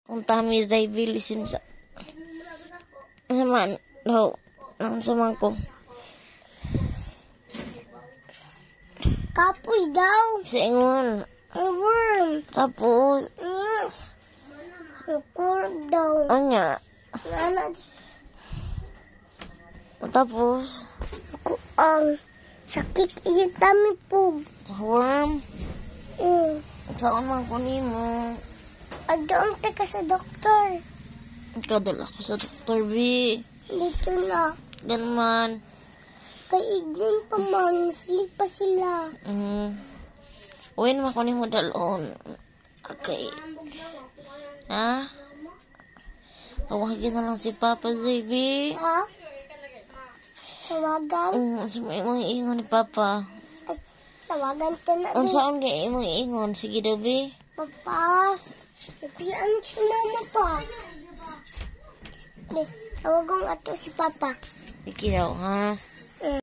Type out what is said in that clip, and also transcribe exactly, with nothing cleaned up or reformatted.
Punta kami sa bilisin sa naman daw nang sama ko. Kapoy daw. Sa ingon. Worm. Tapos, Kurog daw. anya. Nana. Tapos, Ako ang sakit iya dami po. sa worm. Mm. Saan man ko nimo. Adoon ka sa doktor. Kadala ko sa Doktor B. Dito na. Ganman. Kay Ignan pa man. Sleep pa sila. Mm. Uwi naman ko nimo dalon. Okay. Ha? Tawagin na lang si Papa J B. Ha? Tawagan? Um, sa may mga ingon ni Papa. Ay, tawagan ka na. Ang Di. saan ka imong ingon? Sige daw, B. Papa. Napian si mama pa. Di, tawagan ato si Papa. Sige daw, ha?